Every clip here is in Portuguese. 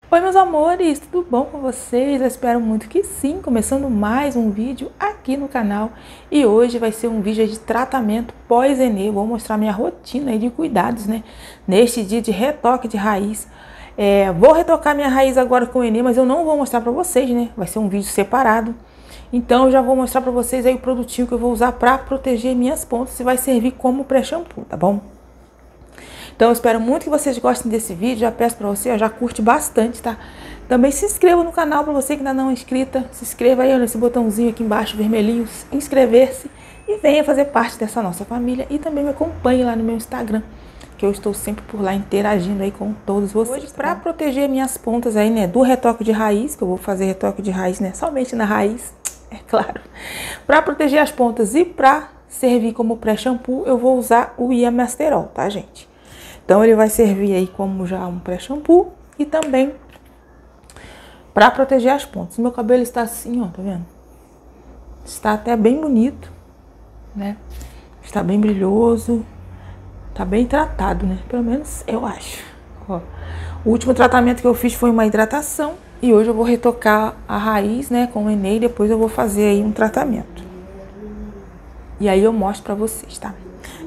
Oi meus amores, tudo bom com vocês? Eu espero muito que sim, começando mais um vídeo aqui no canal. E hoje vai ser um vídeo de tratamento pós-Enê. Vou mostrar minha rotina de cuidados, né? Neste dia de retoque de raiz. Vou retocar minha raiz agora com o Enê, mas eu não vou mostrar pra vocês, né? Vai ser um vídeo separado. Então eu já vou mostrar pra vocês aí o produtinho que eu vou usar pra proteger minhas pontas e vai servir como pré-shampoo, tá bom? Então eu espero muito que vocês gostem desse vídeo, já peço pra você, já curte bastante, tá? Também se inscreva no canal pra você que ainda não é inscrita, se inscreva aí nesse botãozinho aqui embaixo, vermelhinho, inscrever-se e venha fazer parte dessa nossa família e também me acompanhe lá no meu Instagram, que eu estou sempre por lá interagindo aí com todos vocês. Hoje, pra proteger minhas pontas aí, né, do retoque de raiz, que eu vou fazer retoque de raiz, né, somente na raiz, é claro. Pra proteger as pontas e pra servir como pré-shampoo, eu vou usar o Iamasterol, tá, gente? Então, ele vai servir aí como já um pré-shampoo e também para proteger as pontas. Meu cabelo está assim, ó, tá vendo? Está até bem bonito, né? Está bem brilhoso, tá bem tratado, né? Pelo menos eu acho. Ó, o último tratamento que eu fiz foi uma hidratação e hoje eu vou retocar a raiz, né, com o Enê e depois eu vou fazer aí um tratamento. E aí eu mostro pra vocês, tá?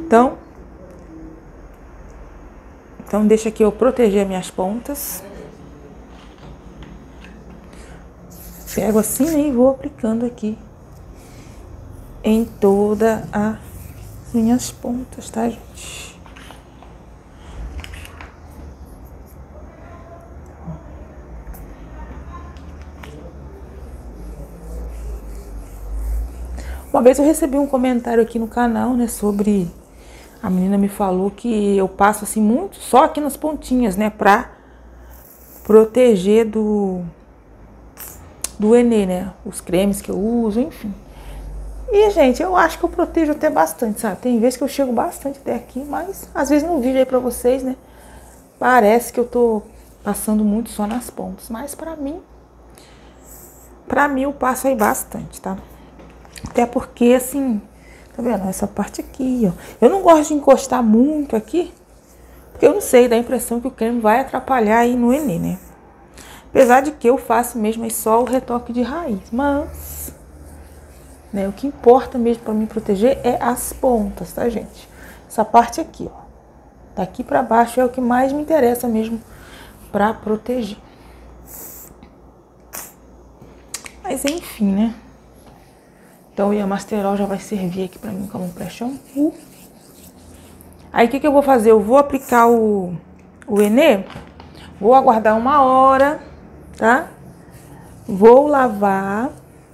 Então, deixa aqui eu proteger minhas pontas. Pego assim, né, e vou aplicando aqui em todas as minhas pontas, tá, gente? Uma vez eu recebi um comentário aqui no canal, né, sobre... A menina me falou que eu passo assim muito só aqui nas pontinhas, né, pra proteger do Enê, né, os cremes que eu uso, enfim. E, gente, eu acho que eu protejo até bastante, sabe? Tem vezes que eu chego bastante até aqui, mas às vezes no vídeo aí pra vocês, né, parece que eu tô passando muito só nas pontas, mas pra mim eu passo aí bastante, tá? Até porque, assim... Tá vendo? Essa parte aqui, ó. Eu não gosto de encostar muito aqui, porque eu não sei, dá a impressão que o creme vai atrapalhar aí no Enê, né? Apesar de que eu faço mesmo aí só o retoque de raiz, mas... né, o que importa mesmo pra me proteger é as pontas, tá, gente? Essa parte aqui, ó. Daqui pra baixo é o que mais me interessa mesmo pra proteger. Mas enfim, né? Então o Iamasterol já vai servir aqui pra mim como pré-shampoo. Aí o que eu vou fazer? Eu vou aplicar o Enê, vou aguardar 1 hora, tá? Vou lavar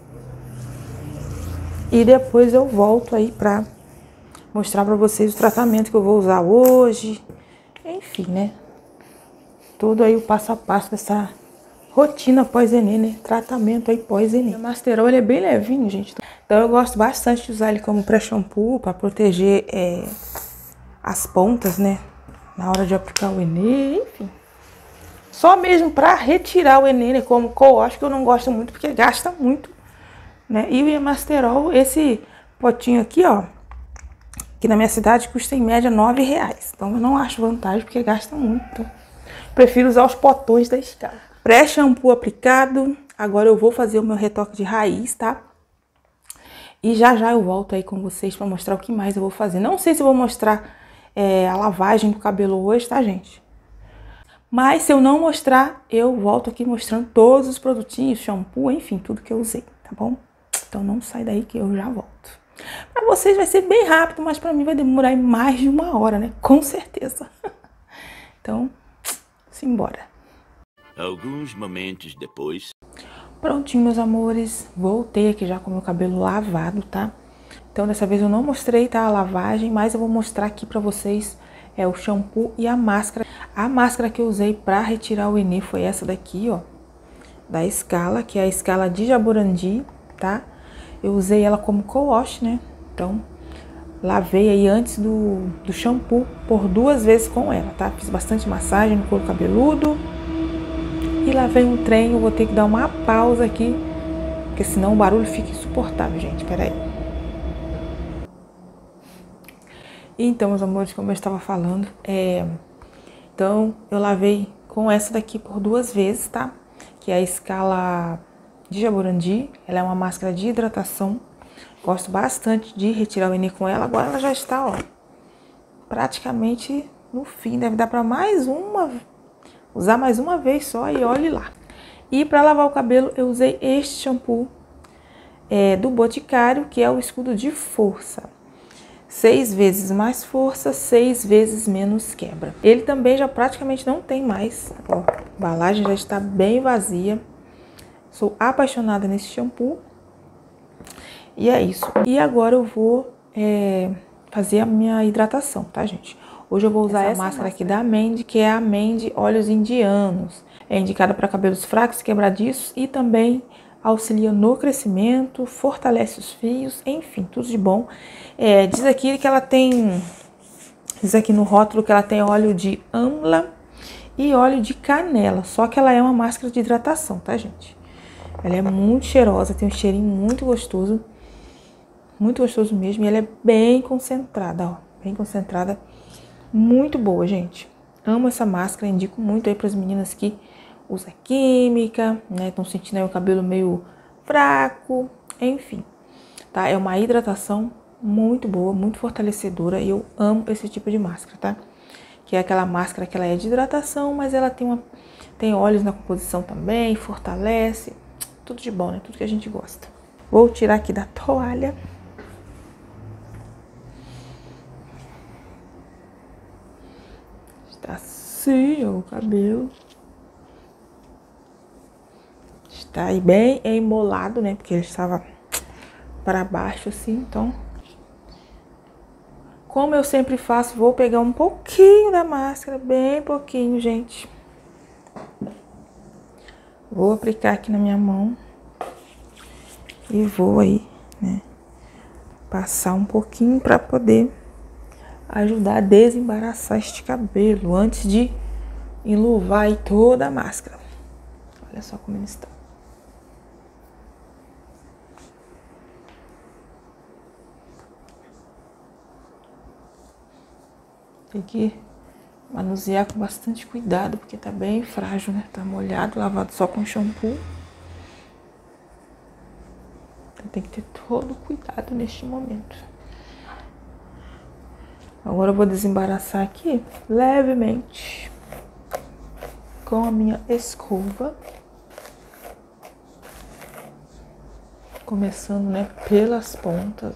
e depois eu volto aí pra mostrar pra vocês o tratamento que eu vou usar hoje. Enfim, né? Tudo aí o passo a passo dessa rotina pós-Enê, né? Tratamento aí pós-Enê. O Iamasterol, ele é bem levinho, gente. Então eu gosto bastante de usar ele como pré-shampoo para proteger as pontas, né? Na hora de aplicar o Enê, enfim. Só mesmo para retirar o Enê, né? Como co-wash, que eu não gosto muito porque gasta muito, né? E o Iamasterol, esse potinho aqui, ó, que na minha cidade custa em média R$9. Então eu não acho vantagem porque gasta muito. Prefiro usar os potões da Escala. Pré-shampoo aplicado. Agora eu vou fazer o meu retoque de raiz, tá? E já eu volto aí com vocês pra mostrar o que mais eu vou fazer. Não sei se eu vou mostrar a lavagem do cabelo hoje, tá, gente? Mas se eu não mostrar, eu volto aqui mostrando todos os produtinhos, shampoo, enfim, tudo que eu usei, tá bom? Então não sai daí que eu já volto. Pra vocês vai ser bem rápido, mas pra mim vai demorar mais de 1 hora, né? Com certeza. Então, simbora. Alguns momentos depois... Prontinho, meus amores, voltei aqui já com o meu cabelo lavado, tá? Então, dessa vez eu não mostrei, tá, a lavagem, mas eu vou mostrar aqui pra vocês o shampoo e a máscara. A máscara que eu usei pra retirar o Enê foi essa daqui, ó, da Escala, que é a Escala de Jaburandi, tá? Eu usei ela como co-wash, né? Então, lavei aí antes do shampoo por 2 vezes com ela, tá? Fiz bastante massagem no couro cabeludo. E lá vem um trem, eu vou ter que dar uma pausa aqui, porque senão o barulho fica insuportável, gente. Peraí. Então, meus amores, como eu estava falando, então eu lavei com essa daqui por 2 vezes, tá? Que é a escala de Jaborandi. Ela é uma máscara de hidratação. Gosto bastante de retirar o Enê com ela. Agora ela já está, ó, praticamente no fim. Deve dar pra usar mais uma vez só e olhe lá. E pra lavar o cabelo eu usei este shampoo do Boticário, que é o escudo de força. 6 vezes mais força, 6 vezes menos quebra. Ele também já praticamente não tem mais, ó, a embalagem já está bem vazia. Sou apaixonada nesse shampoo. E é isso. E agora eu vou fazer a minha hidratação, tá, gente? Hoje eu vou usar essa máscara aqui da Mandy, que é a Mandy Óleos Indianos. É indicada para cabelos fracos, quebradiços e também auxilia no crescimento, fortalece os fios, enfim, tudo de bom. Diz aqui que ela tem, diz aqui no rótulo que ela tem óleo de âmla e óleo de canela, só que ela é uma máscara de hidratação, tá, gente? Ela é muito cheirosa, tem um cheirinho muito gostoso mesmo, e ela é bem concentrada, ó, bem concentrada, muito boa, gente. Amo essa máscara, indico muito aí para as meninas que usa química, né? Estão sentindo aí o cabelo meio fraco, enfim, tá? É uma hidratação muito boa, muito fortalecedora e eu amo esse tipo de máscara, tá? Que é aquela máscara que ela é de hidratação, mas ela tem óleos na composição também, fortalece, tudo de bom, né? Tudo que a gente gosta. Vou tirar aqui da toalha. Está assim, ó, o cabelo. Está aí bem embolado, né? Porque ele estava para baixo assim, então... Como eu sempre faço, vou pegar um pouquinho da máscara, bem pouquinho, gente. Vou aplicar aqui na minha mão. E vou aí, né, passar um pouquinho para poder ajudar a desembaraçar este cabelo antes de enluvar aí toda a máscara. Olha só como ele está. Tem que manusear com bastante cuidado, porque tá bem frágil, né? Tá molhado, lavado só com shampoo. Tem que ter todo cuidado neste momento. Agora eu vou desembaraçar aqui levemente com a minha escova. Começando, né, pelas pontas.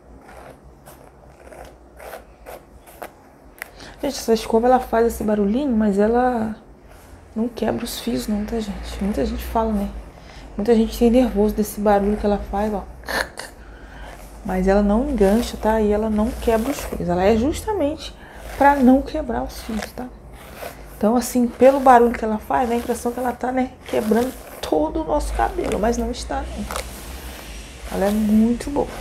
Gente, essa escova ela faz esse barulhinho, mas ela não quebra os fios não, tá, gente? Muita gente fala, né? Muita gente tem nervoso desse barulho que ela faz, ó. Mas ela não engancha, tá? E ela não quebra os fios. Ela é justamente pra não quebrar os fios, tá? Então, assim, pelo barulho que ela faz, dá a impressão que ela tá, né, quebrando todo o nosso cabelo. Mas não está, não. Ela é muito boa.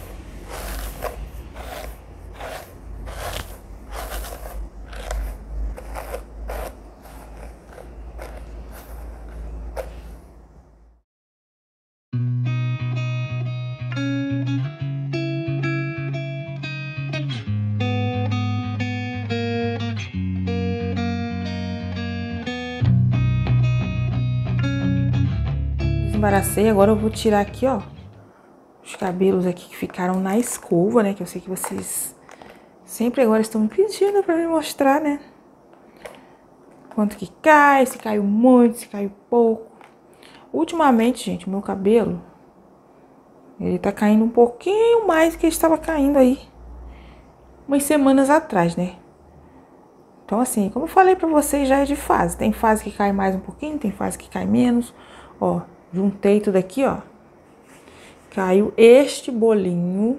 Desembaracei, agora eu vou tirar aqui, ó, os cabelos aqui que ficaram na escova, né? Que eu sei que vocês sempre agora estão me pedindo pra me mostrar, né? Quanto que cai, se caiu muito, se caiu pouco. Ultimamente, gente, o meu cabelo, ele tá caindo um pouquinho mais do que estava caindo aí umas semanas atrás, né? Então, assim, como eu falei pra vocês, já é de fase. Tem fase que cai mais um pouquinho, tem fase que cai menos. Ó, juntei tudo aqui, ó. Caiu este bolinho.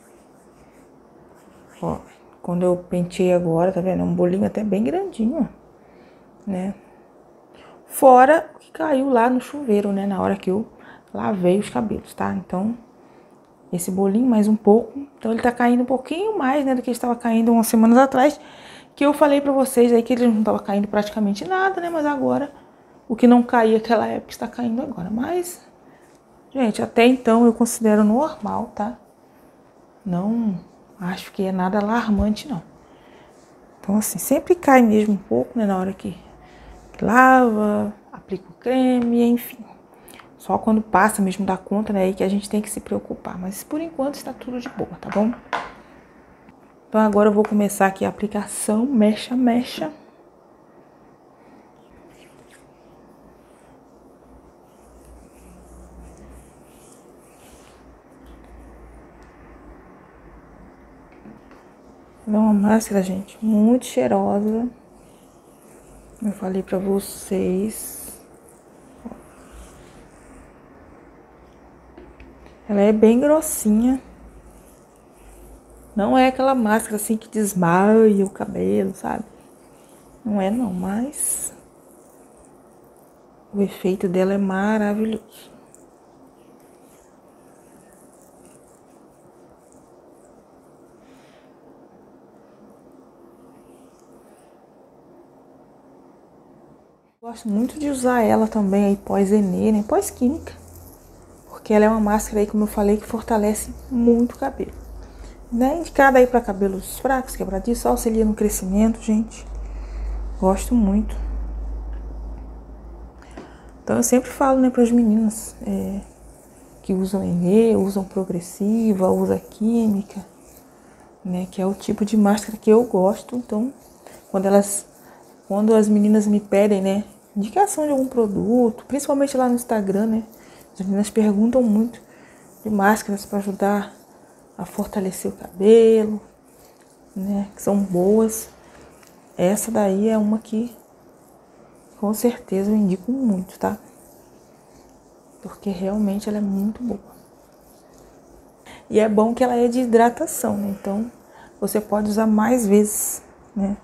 Ó, quando eu pentei agora, tá vendo? É um bolinho até bem grandinho, ó, né? Fora o que caiu lá no chuveiro, né? Na hora que eu lavei os cabelos, tá? Então, esse bolinho mais um pouco. Então, ele tá caindo um pouquinho mais, né? Do que estava caindo umas semanas atrás. Que eu falei pra vocês aí que ele não tava caindo praticamente nada, né? Mas agora, o que não caía naquela época está caindo agora. Mas, gente, até então eu considero normal, tá? Não acho que é nada alarmante, não. Então, assim, sempre cai mesmo um pouco, né? Na hora que lava, aplica o creme, enfim. Só quando passa mesmo da conta, né, aí que a gente tem que se preocupar. Mas por enquanto está tudo de boa, tá bom? Então agora eu vou começar aqui a aplicação mecha a mecha. É uma máscara, gente, muito cheirosa. Eu falei pra vocês. Ela é bem grossinha. Não é aquela máscara assim que desmaia o cabelo, sabe? Não é não, mas o efeito dela é maravilhoso. Gosto muito de usar ela também aí pós-Enê, né? Pós-química. Porque ela é uma máscara aí, como eu falei, que fortalece muito o cabelo. Né? Indicada aí para cabelos fracos, quebradiços, auxilia no crescimento, gente. Gosto muito. Então eu sempre falo, né, para as meninas que usam Enê, usam progressiva, usam química, né, que é o tipo de máscara que eu gosto. Então, quando as meninas me pedem, né, indicação de algum produto, principalmente lá no Instagram, né, as meninas perguntam muito de máscaras para ajudar a fortalecer o cabelo, né, que são boas. Essa daí é uma que com certeza eu indico muito, tá? Porque realmente ela é muito boa. E é bom que ela é de hidratação, né? Então você pode usar mais vezes, né?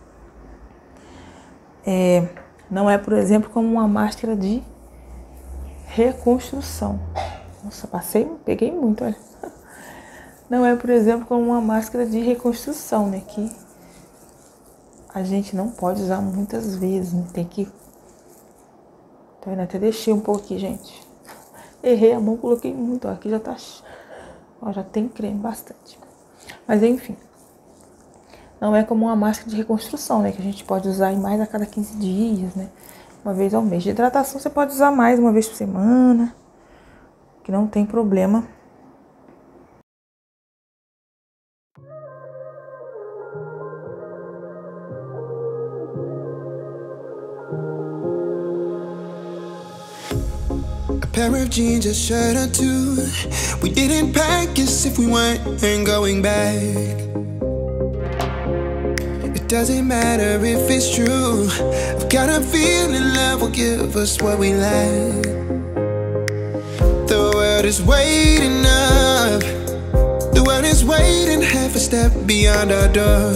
Não é, por exemplo, como uma máscara de reconstrução. Nossa, peguei muito, olha. Não é, por exemplo, como uma máscara de reconstrução, né? Que a gente não pode usar muitas vezes, né? Tem que... Então, eu até deixei um pouco aqui, gente. Errei a mão, coloquei muito, ó. Aqui já tá... Ó, já tem creme bastante. Mas, enfim. Não é como uma máscara de reconstrução, né? Que a gente pode usar mais a cada 15 dias, né? Uma vez ao mês. De hidratação, você pode usar mais uma vez por semana. Que não tem problema. Pair of jeans, a shirt or two. We didn't pack as if we weren't going back. It doesn't matter if it's true. I've got a feeling love will give us what we lack. The world is waiting up. The world is waiting half a step beyond our door.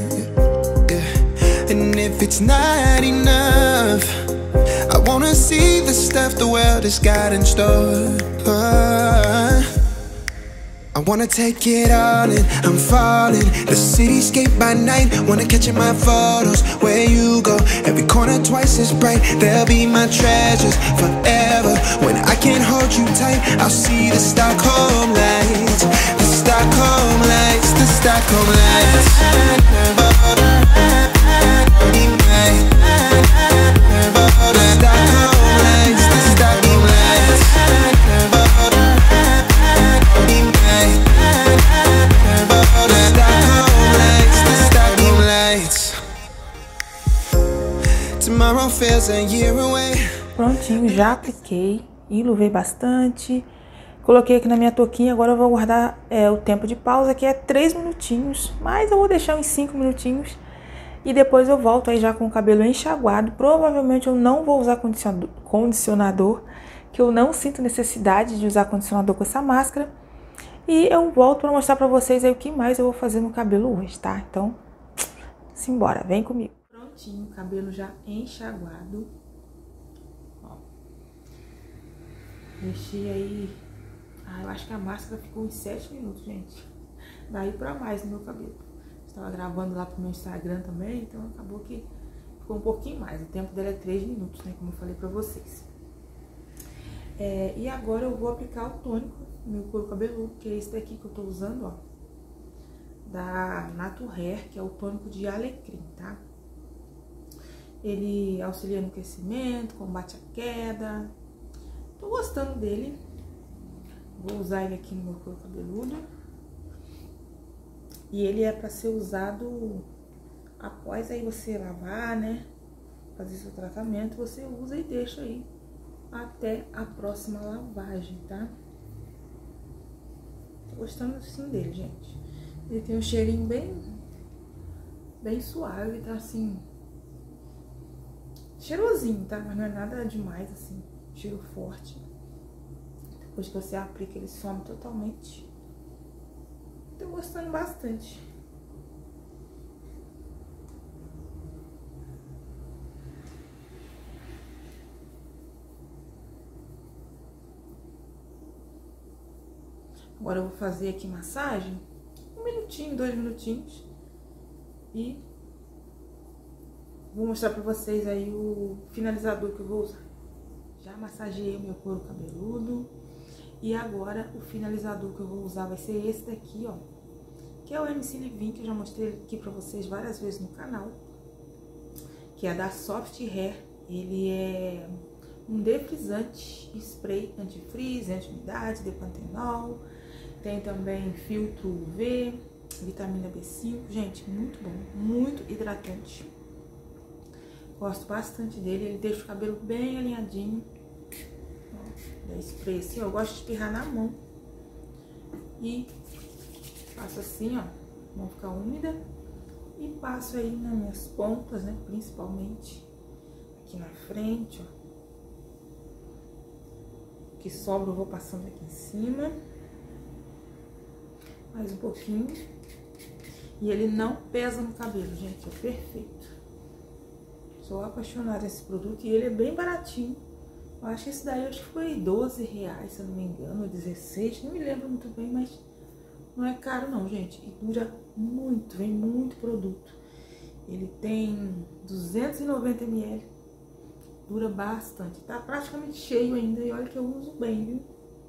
Yeah. And if it's not enough, I wanna see the stuff the world has got in store. I wanna take it all in, I'm falling. The cityscape by night, wanna catch in my photos. Where you go, every corner twice as bright. They'll be my treasures forever. When I can't hold you tight, I'll see the Stockholm lights. The Stockholm lights, the Stockholm lights. Prontinho, já apliquei, enluvei bastante. Coloquei aqui na minha touquinha, agora eu vou guardar o tempo de pausa, que é 3 minutinhos. Mas eu vou deixar uns 5 minutinhos. E depois eu volto aí já com o cabelo enxaguado. Provavelmente eu não vou usar condicionador, que eu não sinto necessidade de usar condicionador com essa máscara. E eu volto para mostrar para vocês aí o que mais eu vou fazer no cabelo hoje, tá? Então, simbora, vem comigo. Prontinho, cabelo já enxaguado. Ó. Mexi aí... eu acho que a máscara ficou uns 7 minutos, gente. Daí pra mais no meu cabelo. Estava gravando lá pro meu Instagram também, então acabou que ficou um pouquinho mais. O tempo dela é 3 minutos, né? Como eu falei pra vocês. E agora eu vou aplicar o tônico no meu couro cabeludo, que é esse daqui que eu tô usando, ó. Da Natur Hair, que é o tônico de alecrim, tá? Ele auxilia no crescimento, combate a queda. Tô gostando dele. Vou usar ele aqui no meu couro cabeludo. E ele é para ser usado após aí você lavar, né? Fazer seu tratamento, você usa e deixa aí até a próxima lavagem, tá? Tô gostando sim dele, gente. Ele tem um cheirinho bem suave, tá assim, cheirosinho, tá? Mas não é nada demais, assim, cheiro forte. Depois que você aplica, ele some totalmente. Tô gostando bastante. Agora eu vou fazer aqui massagem, 1 minutinho, 2 minutinhos. E vou mostrar pra vocês aí o finalizador que eu vou usar. Já massageei o meu couro cabeludo. E agora o finalizador que eu vou usar vai ser esse daqui, ó. Que é o MC Livin, que eu já mostrei aqui pra vocês várias vezes no canal. Que é da Soft Hair. Ele é um defrisante, spray antifrizz, anti-umidade, depantenol. Tem também filtro UV, vitamina B5. Gente, muito bom, muito hidratante. Gosto bastante dele, ele deixa o cabelo bem alinhadinho. Da spray assim, eu gosto de espirrar na mão. E passo assim, ó, a mão fica úmida. E passo aí nas minhas pontas, né, principalmente. Aqui na frente, ó. O que sobra eu vou passando aqui em cima. Mais um pouquinho. E ele não pesa no cabelo, gente, é perfeito. Sou apaixonada nesse produto e ele é bem baratinho. Eu acho que esse daí acho que foi R$12, se eu não me engano, ou 16, não me lembro muito bem, mas não é caro não, gente. E dura muito, vem muito produto. Ele tem 290 ml, dura bastante. Tá praticamente cheio ainda e olha que eu uso bem, viu?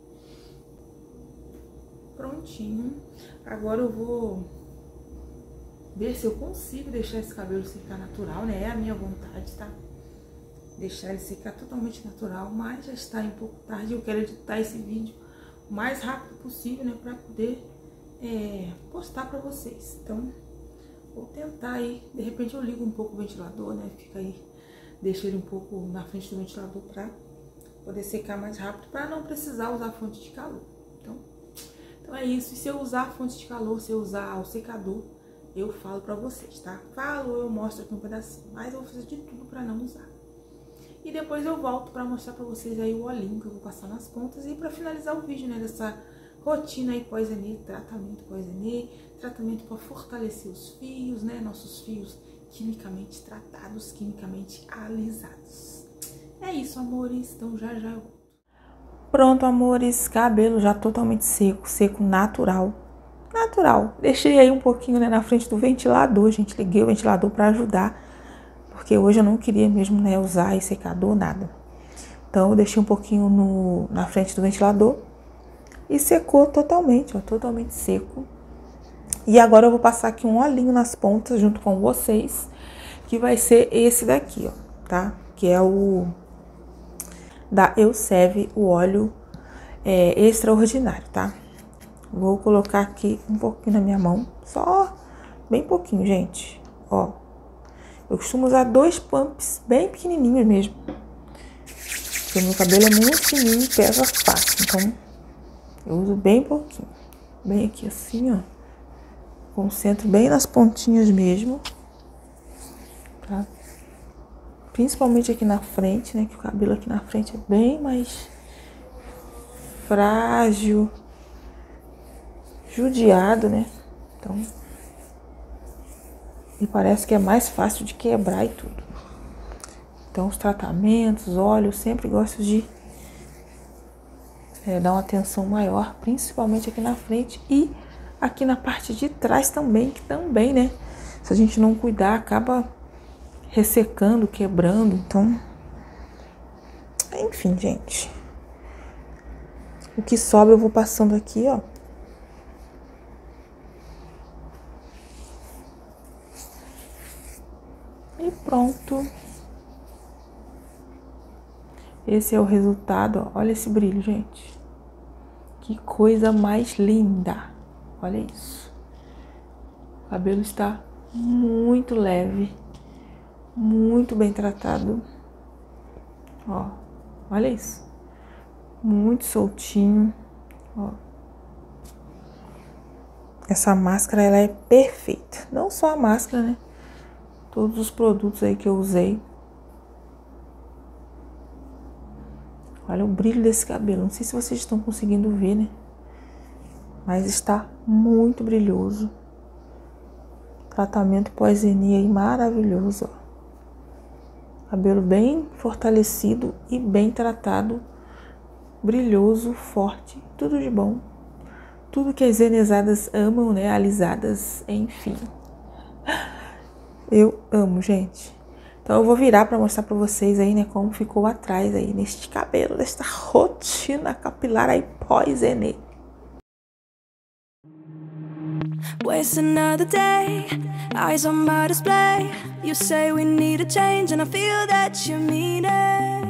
Prontinho. Agora eu vou ver se eu consigo deixar esse cabelo secar natural, né? É a minha vontade, tá? Deixar ele secar totalmente natural, mas já está um pouco tarde. Eu quero editar esse vídeo o mais rápido possível, né? Pra poder postar pra vocês. Então, vou tentar aí. De repente eu ligo um pouco o ventilador, né? Fica aí, deixo ele um pouco na frente do ventilador pra poder secar mais rápido, pra não precisar usar fonte de calor. Então é isso. E se eu usar a fonte de calor, se eu usar o secador, eu falo pra vocês, tá? Falo, eu mostro aqui um pedacinho, mas eu vou fazer de tudo pra não usar. E depois eu volto pra mostrar pra vocês aí o olhinho que eu vou passar nas pontas e pra finalizar o vídeo, né, dessa rotina aí pós-Enê, tratamento pós-Enê, tratamento pra fortalecer os fios, né, nossos fios quimicamente tratados, quimicamente alisados. É isso, amores, então já eu volto. Pronto, amores, cabelo já totalmente seco, seco natural. Natural. Deixei aí um pouquinho, né, na frente do ventilador, gente. Liguei o ventilador pra ajudar, porque hoje eu não queria mesmo, né, usar esse secador, nada. Então eu deixei um pouquinho na frente do ventilador e secou totalmente, ó, totalmente seco. E agora eu vou passar aqui um olhinho nas pontas junto com vocês, que vai ser esse daqui, ó, tá? Que é o da Elseve, o óleo extraordinário, tá? Vou colocar aqui um pouquinho na minha mão, só bem pouquinho, gente, ó. Eu costumo usar 2 pumps bem pequenininhos mesmo, porque meu cabelo é muito fininho e pesa fácil, então eu uso bem pouquinho. Bem aqui assim, ó. Concentro bem nas pontinhas mesmo, tá? Principalmente aqui na frente, né? Que o cabelo aqui na frente é bem mais frágil, judiado, né? Então, e parece que é mais fácil de quebrar e tudo. Então, os tratamentos, óleo, eu sempre gosto de dar uma atenção maior, principalmente aqui na frente e aqui na parte de trás também, que também, né? Se a gente não cuidar, acaba ressecando, quebrando, então, enfim, gente. O que sobra eu vou passando aqui, ó. E pronto. esse é o resultado, ó. Olha esse brilho, gente. Que coisa mais linda. Olha isso. O cabelo está muito leve, muito bem tratado. Ó, olha isso. Muito soltinho, ó. Essa máscara, ela é perfeita. Não só a máscara, né? Todos os produtos aí que eu usei. Olha o brilho desse cabelo. Não sei se vocês estão conseguindo ver, né? Mas está muito brilhoso. Tratamento pós-Eni aí maravilhoso, ó. Cabelo bem fortalecido e bem tratado. Brilhoso, forte, tudo de bom. Tudo que as enesadas amam, né? Alisadas, enfim. Eu amo, gente. Então eu vou virar para mostrar para vocês aí, né, como ficou atrás aí neste cabelo, nesta rotina capilar aí pós-Eni. Waste another day, eyes on my display. You say we need a change and I feel that you mean it.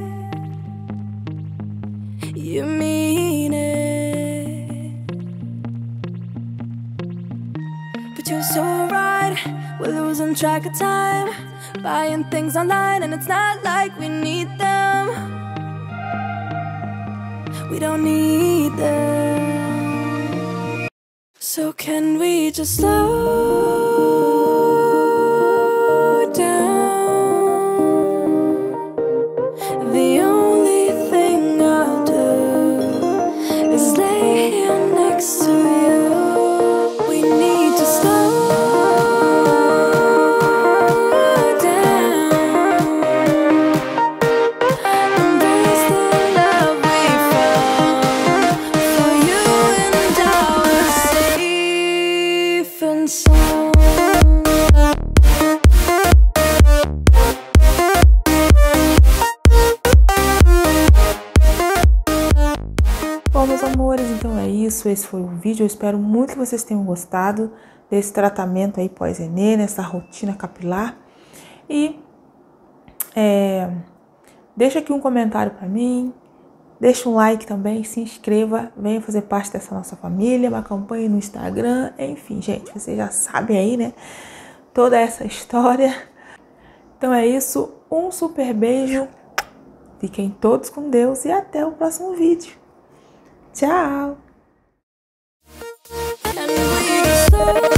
You mean it. But you're so right, we're losing track of time. Buying things online and it's not like we need them. We don't need them. So can we just slow down? The only thing I'll do is lay here next to you. We need to slow down. Embrace the love we found. For you and I are safe and sound. Bom, meus amores, então é isso. Esse foi o vídeo. Eu espero muito que vocês tenham gostado desse tratamento aí pós-Eni, nessa rotina capilar. E deixa aqui um comentário pra mim. Deixa um like também, se inscreva, venha fazer parte dessa nossa família, me acompanhe no Instagram, enfim, gente, vocês já sabem aí, né, toda essa história. Então é isso, um super beijo, fiquem todos com Deus e até o próximo vídeo. Tchau! And we just slow